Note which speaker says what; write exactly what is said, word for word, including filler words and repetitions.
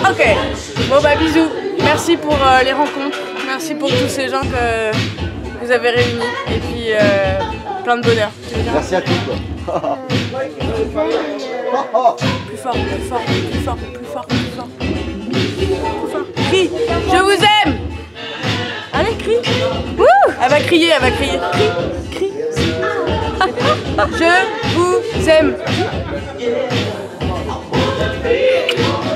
Speaker 1: Ok. Bon bah bisous. Merci pour euh, les rencontres. Merci pour tous ces gens que vous avez réunis. Et puis euh, plein de bonheur.
Speaker 2: Merci à tous.
Speaker 1: Plus fort, plus fort, plus fort, plus fort, plus fort. Plus fort. Crie. Je vous aime. Allez, crie. Wouh. Elle va crier, elle va crier. Crie, crie. Je vous aime.